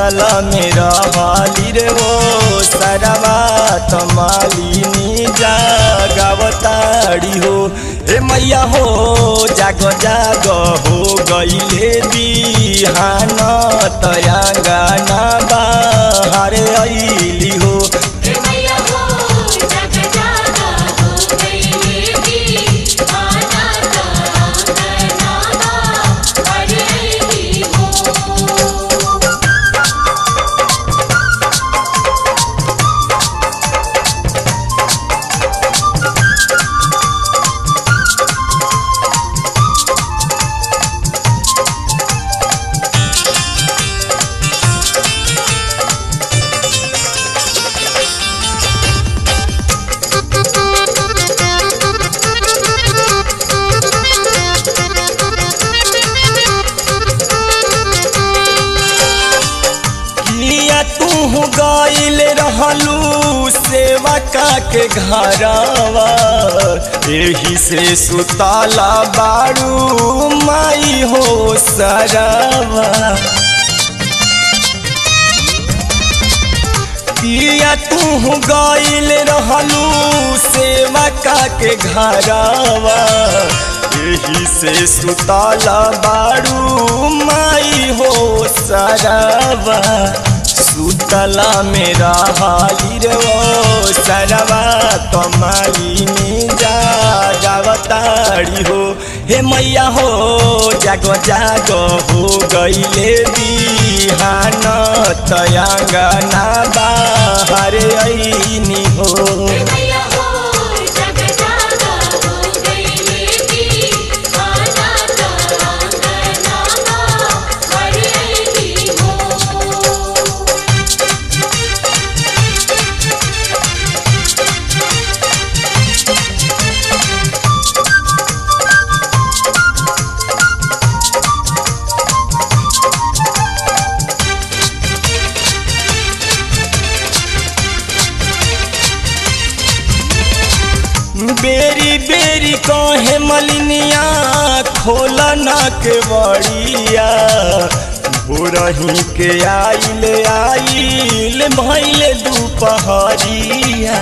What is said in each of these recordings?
सुतला में रहली रे वो सरवा तो मालिनी जागवताड़ी हो। हे मैया हो जाग जाग हो गईले बिहान तयांगना बाहर अइली हो। तू गइल रहलू सेवा के घरवा एही से सुताला बारू माई हो सरवा। पिया तू गइल रहलू सेवा के घरवा एही से सुताला बारू माई हो सरवा। सुतला में रहली रे वो सरवा तो मालिनी जागवताड़ी हो। हे मैया हो जागो जागो हो गईले बिहान तयांगना बाहर अइनी हो। बेरी बेरी कहे मलिनिया खोला ना के बड़िया भोरही के आइल भइले दुपहरिया।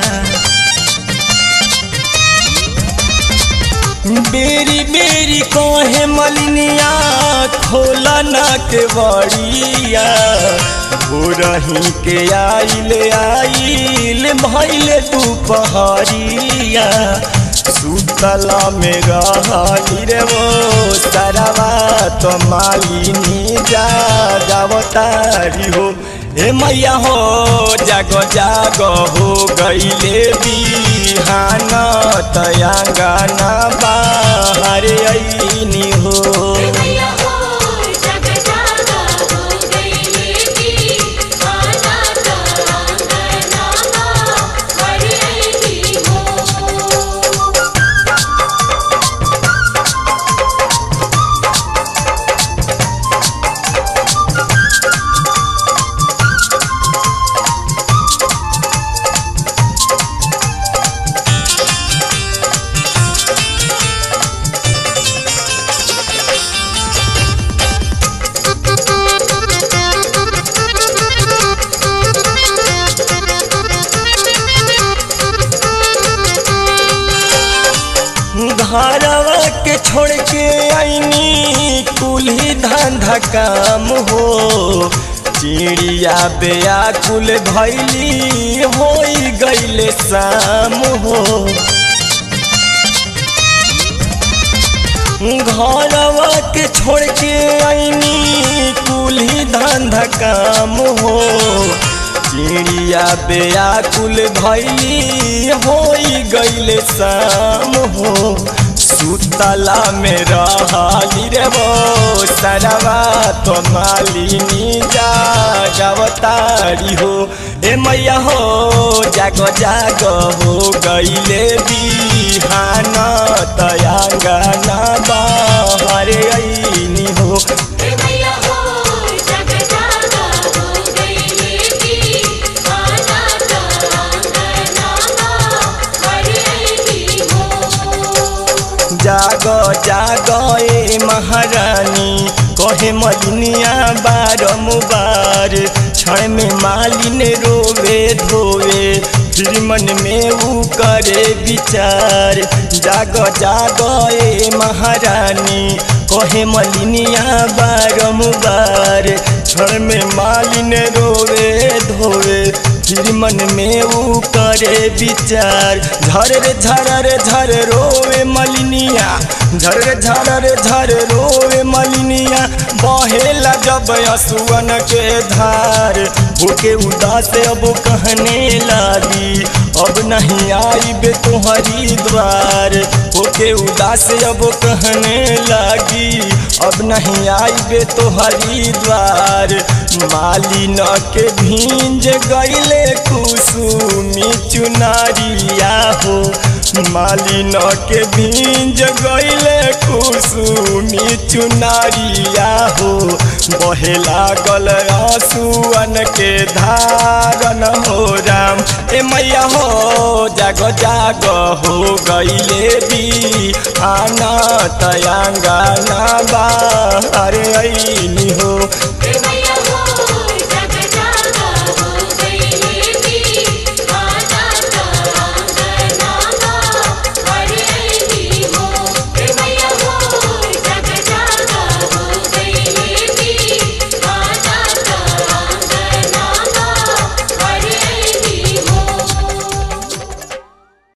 बेरी बेरी कहे मलिनिया खोला ना के बड़िया भोरही के आइल भइले दुपहरिया। सुतला में रहली रे वो सरवा तो मालिनी जागवताड़ी हो। हे मैया हो जागो जागो हो गईले बिहान तयांगना बाहर अइनी हो। घरवा के छोड़ के आईनी कुल्ही धंधा काम हो। चिड़िया बेयाकुल भैली होई गईले शाम हो। घरवा के छोड़ के आईनी कुल्ही धंधा काम हो। चिड़िया बेयाकुल भैली होई गईले शाम हो। सुतला में रहली रे वो सरवा तो मालिनी जागवताड़ी हो। ए मैया हो जागो जागो हो गईले बिहान तयांगना बाहर अइनी हो। जागो जागो ए महारानी कहे मलिनिया बारम्बार क्षण में मालिन रोवे धोवे फिर मन में ऊ करे विचार। जाग जाग ए महारानी कहे मलिनिया बारंबार। क्षण में मालिन रोवे धोवे फिर मन में ऊ करे विचार। झर रोवे मलिनिया झर रोवे मलिनिया बहेला जब असुअन के धार। होके उदास अब कहने लागी अब नहीं आई बे तुम्हारी द्वार। होके उदास अब कहने लागी अब नहीं आई बे तुम्हारी द्वार। मालिन के भींज गईले कुसुमी चुनारिया हो मालिन के भींज गईले कुसुमी चुनारिया हो। बहे लागल आंसुअन के धारन हो राम। ए मैया हो जाग जाग हो गईले भी आना तयांगा ना बाहर आईनी हो।